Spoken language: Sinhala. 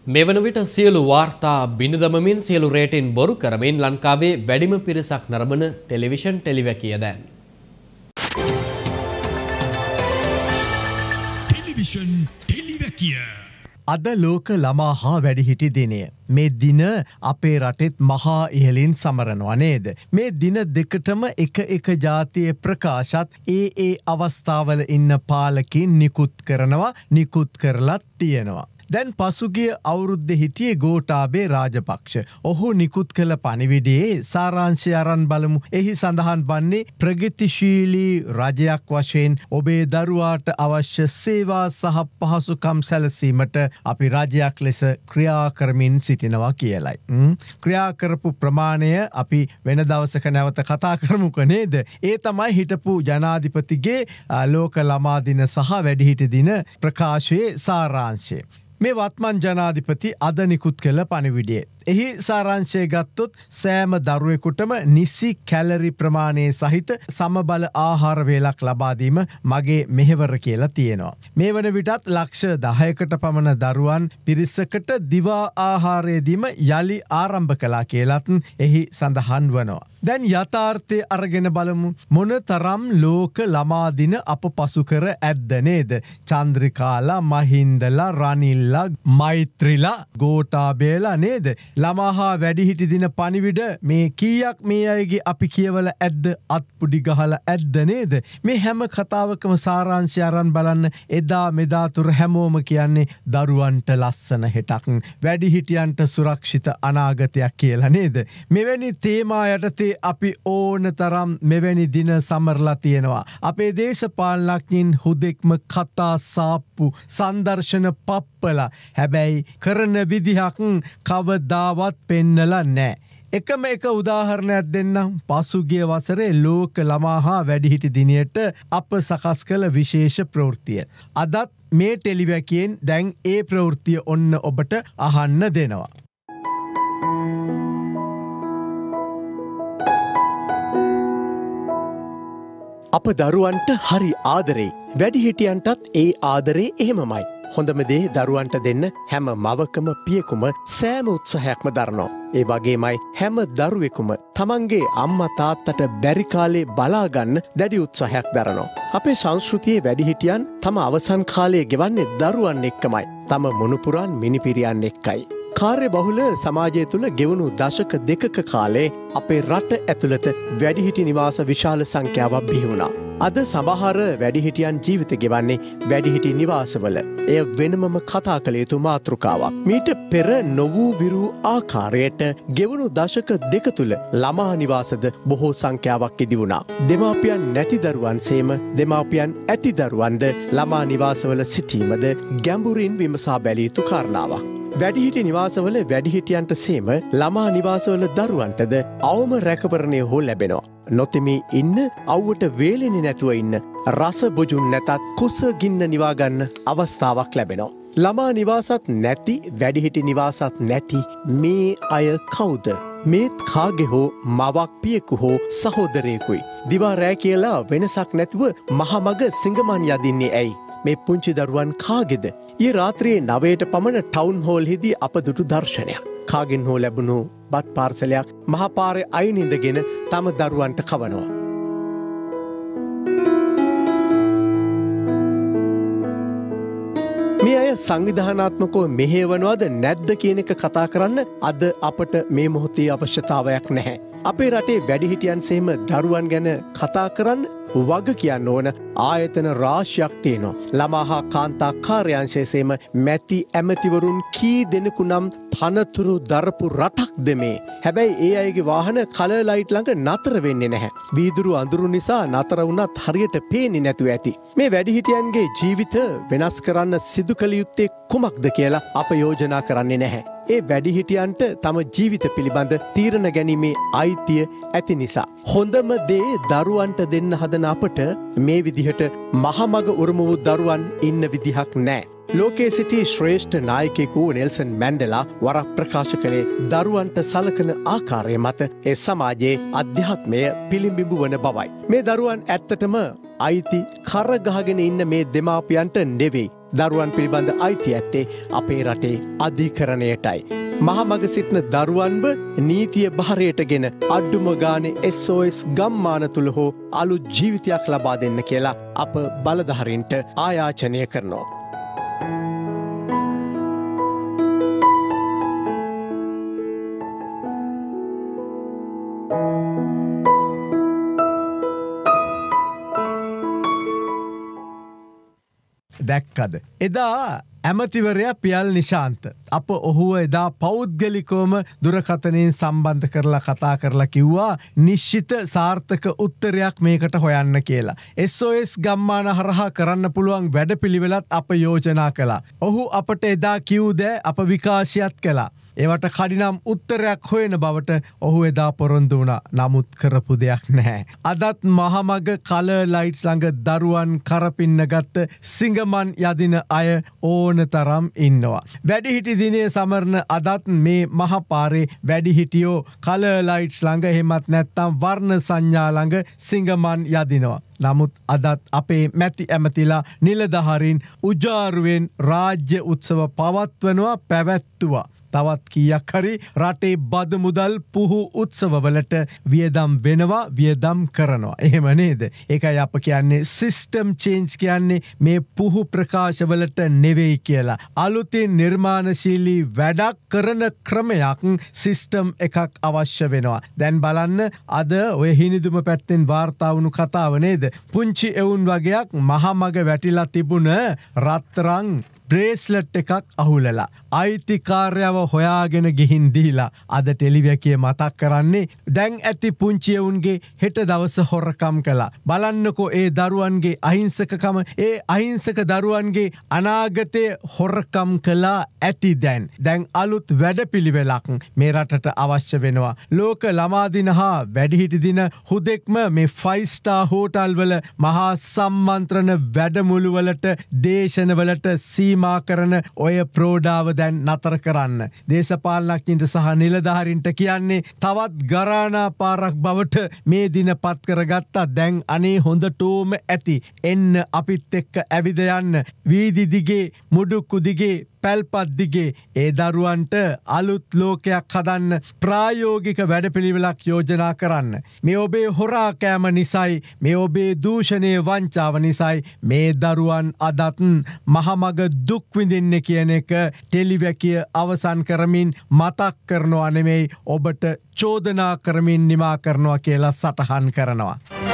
මේ වන විට සියලු වාර්තා බිඳදමමින් සියලු රේටින් බොරු කරමින් ලංකාවේ වැඩිම පිරිසක් නරඹන ටෙලිවිෂන් ටෙලිවැකිය දැන්. ටෙලිවිෂන් ටෙලිවැකිය. අද ලෝක ළමා හා වැඩිහිටි දිනය. මේ දින අපේ රටෙත් මහා ඉහලින් සමරනවා නේද? මේ දින දෙකටම එක ජාතියේ ප්‍රකාශත් ඒ අවස්ථාවල ඉන්න පාලකින් නිකුත් කරනවා, නිකුත් කරලත් තියෙනවා. දැන් පසුගිය අවුරුද්දේ හිටියේ ගෝඨාභය රාජපක්ෂ. ඔහු නිකුත් කළ පණිවිඩයේ සාරාංශය අරන් බලමු. එහි සඳහන් වන්නේ ප්‍රගතිශීලී රජයක් වශයෙන් ඔබේ දරුවාට අවශ්‍ය සේවා සහ පහසුකම් සැලසීමට අපි රජයක් ලෙස ක්‍රියා කරමින් සිටිනවා කියලයි. ක්‍රියා කරපු ප්‍රමාණය අපි වෙන දවසක නැවත කතා කරමුක නේද? ඒ තමයි හිටපු ජනාධිපතිගේ ලෝක ළමා දින සහ වැඩිහිටි දින ප්‍රකාශයේ සාරාංශය. මේ වත්මන් ජනාධිපති අද නිකුත් කළ පණිවිඩයේ. එහි සාරාංශය ගත්තොත් සෑම දරුවෙකුටම නිසි කැලරි ප්‍රමාණයේ සහිත සමබල ආහාර වේලක් ලබා දීම මගේ මෙහෙවර කියලා තියෙනවා. මේ වන විටත් ලක්ෂ 10කට පමණ දරුවන් පිරිසකට දිවා ආහාරය දීම යලි ආරම්භ කළා කියලත් එහි සඳහන් වනවා. දැන් යථාර්ථය අරගෙන බලමු. මොනතරම් ලෝක ළමා දින අප පසු කර ඇද්ද නේද? චන්ද්‍රිකාලා, මහින්දලා, රනිල්ලා, මෛත්‍රිලා, ගෝඨාභයලා නේද? ළමා හා වැඩිහිටි දින පණිවිඩ මේ කීයක් මේ අයගේ අපි කියවල ඇද්ද? අත්පුඩි ගහලා ඇද්ද නේද? මේ හැම කතාවකම සාරාංශය අරන් බලන්න. එදා මෙදා තුර හැමෝම කියන්නේ දරුවන්ට ලස්සන හෙටක්, වැඩිහිටියන්ට සුරක්ෂිත අනාගතයක් කියලා නේද? මෙවැනි තේමා යටතේ අපි ඕන තරම් මෙවැනි දින සමරලා තියෙනවා. අපේ දේශපාලනඥයින් හුදෙක්ම කතා සාප්පු සංදර්ශන පප්පලා. හැබැයි කරන විදිහක් කවදාවත් පෙන්නලා නෑ. එකම එක උදාහරණයක් දෙන්නම්. පසුගිය වසරේ ලෝක ළමා හා වැඩිහිටි දිනයට අප සකස් කළ විශේෂ ප්‍රවෘත්තිය. අදත් මේ ටෙලිවැකියෙන් දැන් ඒ ප්‍රවෘත්තිය ඔන්න ඔබට අහන්න දෙනවා. අප දරුවන්ට හරි ආදරේ. වැඩිහිටියන්ටත් ඒ ආදරේ එහෙමමයි. හොඳම දේ දරුවන්ට දෙන්න හැම මවකම පියෙකුම සෑම උත්සාහයක්ම දරනවා. ඒ වගේමයි හැම දරුවෙකුම තමන්ගේ අම්මා තාත්තට බැරි කාලේ බලාගන්න දැඩි උත්සාහයක් දරනවා. අපේ සංස්කෘතියේ වැඩිහිටියන් තම අවසන් කාලයේ ගෙවන්නේ දරුවන් එක්කමයි. තම මුණුපුරන් මිනිපිරියන් එක්කයි. කාර්ය බහුල සමාජය තුළ ගෙවුණු දශක දෙකක කාලේ අපේ රට ඇතුළත වැඩිහිටි නිවාස විශාල සංඛ්‍යාවක් බිහි වුණා. අද සමහර වැඩිහිටියන් ජීවිත ගෙවන්නේ වැඩිහිටි නිවාසවල. එය වෙනමම කතා කළ යුතු මාතෘකාවක්. මීට පෙර නොවූ විරූ ආකාරයට ගෙවුණු දශක දෙක තුළ ළමා නිවාසද බොහෝ සංඛ්‍යාවක් ඉදි වුණා. දෙමාපියන් නැති දරුවන් සේම දෙමාපියන් ඇති දරුවන්ද ළමා නිවාසවල සිටීමද ගැඹුරින් විමසා බැලිය යුතු කාරණාවක්. වැඩිහිටි නිවාසවල වැඩිහිටියන්ට සේම ළමා නිවාසවල දරුවන්ටද අවම රැකවරණය හෝ ලැබෙනවා. නොතෙමී ඉන්න, අව්වට වේලෙන්නේ නැතුව ඉන්න, රස බොජුන් නැතත් කුස ගින්න නිවාගන්න අවස්ථාවක් ලැබෙනවා. ළමා නිවාසත් නැති, වැඩිහිටි නිවාසත් නැති මේ අය කවුද? මේත් කාගේ හෝ මවක්, පියෙකු හෝ සහෝදරයෙකුයි. දිවා රෑ කියලා වෙනසක් නැතුව මහමග සිඟමන් යදින්නේ ඇයි? මේ පුංචි දරුවන් කාගේද? ඊ රාත්‍රියේ 9ට පමණ ටවුන් හෝල් හිදී අප දුටු දර්ශනයක්. කාගෙන් හෝ ලැබුණු බත් පාර්සලයක් මහපාරේ අයින ඉඳගෙන තම දරුවන්ට කවනවා. මේ අය සංවිධානාත්මකව මෙහෙවනවද නැද්ද කියන එක කතා කරන්න අද අපට මේ මොහොතේ අවශ්‍යතාවයක් නැහැ. අපේ රටේ වැඩිහිටියන් සේම දරුවන් ගැන කතා කරන්න වග කියන්න ඕන ආයතන රාශියක් තියෙනවා. ළමා හා කාන්තා කාර්යාංශයේ සේම මැති ඇමතිවරුන් කී දෙනෙකු නම් තනතුරු දරපු රටක්ද මේ. හැබැයි ඒ අයගේ වාහන කලර් ලයිට් ළඟ නතර වෙන්නේ නැහැ. වීදුරු අඳුරු නිසා නතර වුණත් හරියට පේන්නේ නැතුව ඇති. මේ වැඩිහිටියන්ගේ ජීවිත වෙනස් කරන්න සිදු කළ යුත්තේ කුමක්ද කියලා අප යෝජනා කරන්නේ නැහැ. ඒ වැඩිහිටියන්ට තම ජීවිත පිළිබඳ තීරණ ගැනීමේ අයිතිය ඇති නිසා. හොඳම දේ දරුවන්ට දෙන්න හදන අපට මේ විදිහට මහමග උරුම වූ දරුවන් ඉන්න විදිහක් නෑ. ලෝකයේ සිටි ශ්‍රේෂ්ඨ නායකයෙකු නෙල්සන් මැන්ඩෙලා වරක් ප්‍රකාශ කළේ දරුවන්ට සලකන ආකාරය මත ඒ සමාජයේ අධ්‍යාත්මය පිළිඹිඹු වන බවයි. මේ දරුවන් ඇත්තටම අයිති කරගහගෙන ඉන්න මේ දෙමාපියන්ට නෙවෙයි. දරුවන් පිළිබඳ අයිති ඇත්තේ අපේ රටේ අධිකරණයටයි. මහමග සිටින දරුවන්ව නීතිය භාරයටගෙන අඩ්ඩුම ගානේ SOS ගම්මාන තුළ හෝ අලුත් ජීවිතයක් ලබා දෙන්න කියලා අප බලධාරීන්ට ආයාචනය කරනවා. දැක්කද එදා ඇමතිවරයා පියල් නිශාන්ත අප ඔහුව එදා පෞද්ගලිකෝම දුරකථනයෙන් සම්බන්ධ කරලා කතා කරලා කිව්වා නිශ්චිත සාර්ථක උත්තරයක් මේකට හොයන්න කියලා. SOS ගම්මාන හරහා කරන්න පුළුවන් වැඩපිළිවෙලත් අප යෝජනා කළා. ඔහු අපට එදා කිව් දෑ අප විකාශයත් කළා. ඒවට කඩිනම් උත්තරයක් හොයන බවට ඔහු එදා පොරොන්දු වුණා. නමුත් කරපු දෙයක් නැහැ. අදත් මහමග කලර් ලයිට්ස් ළඟ දරුවන් කරපින්න ගත්ත සිංගමන් යදින අය ඕන තරම් ඉන්නවා. වැඩිහිටි දිනය සමරන අදත් මේ මහපාරේ වැඩිහිටියෝ කලර් ලයිට්ස් ළඟ එහෙමත් නැත්තම් වර්ණ සංඥා ළඟ සිංගමන් යදිනවා. නමුත් අදත් අපේ මැති ඇමතිලා නිලධහරින් උජාරුවෙන් රාජ්‍ය උත්සව පවත්වනවා පැවැත්තුවා. තවත් කීයක් හරි රටේ බද මුදල් පුහු උත්සවවලට වියදම් වෙනවා වියදම් කරනවා. එහෙම නේද? ඒකයි අප කියන්නේ සිස්ටම් චේන්ජ් කියන්නේ මේ පුහු ප්‍රකාශවලට නෙවෙයි කියලා. අලුතින් නිර්මාණශීලී වැඩක් කරන ක්‍රමයක් සිස්ටම් එකක් අවශ්‍ය වෙනවා. දැන් බලන්න අද ඔය හිනිදුම පැත්තෙන් වාර්තා වුණු කතාව නේද? පුංචි එවුන් වගේක් මහමග වැටිලා තිබුණ රත්තරන් බ්‍රේස්ලට් එකක් අහුලලා අයිතිකාර්යව හොයාගෙන ගිහින් දීලා අද ටෙලිවිකිය මතක් කරන්නේ දැන් ඇති පුංචි එවුන්ගේ හෙට දවස හොරකම් කළා. බලන්නකෝ ඒ දරුවන්ගේ අහිංසකකම ඒ අහිංසක දරුවන්ගේ අනාගතය හොරකම් කළා ඇති දැන් අලුත් වැඩපිළිවෙලක් මේ රටට අවශ්‍ය වෙනවා. ලෝක ළමා දින හා වැඩිහිටි දින හුදෙක්ම මේ 5 ස්ටාර් හෝටල් වල මහා සම්මන්ත්‍රණ වැඩමුළුවලට දේශනවලට සීමා කරන ඔය ප්‍රෝඩාව දැන් නතර කරන්න. දේශපාලනඥයින්ට සහ නිලධාරීන්ට කියන්නේ තවත් ගරානා පාරක් බවට මේ දින පත් කරගත්තා. දැන් අනේ හොඳටෝම ඇති. එන්න අපිත් එක්ක ඇවිද යන්න. වීදි දිගේ මුඩුක්කු දිගේ පැල්පත් දිගේ ඒ දරුවන්ට අලුත් ලෝකයක් හදන්න ප්‍රායෝගික වැඩපිළිවෙලක් යෝජනා කරන්න. මේ ඔබේ හොරා කෑම නිසයි මේ ඔබේ දූෂණය වංචාව නිසයි මේ දරුවන් අදත් මහමග දුක් විඳින්න කියන එක ටෙලිවැකිය අවසන් කරමින් මතක් කරනවා නෙමෙයි ඔබට චෝදනා කරමින් නිමා කරනවා කියලා සටහන් කරනවා.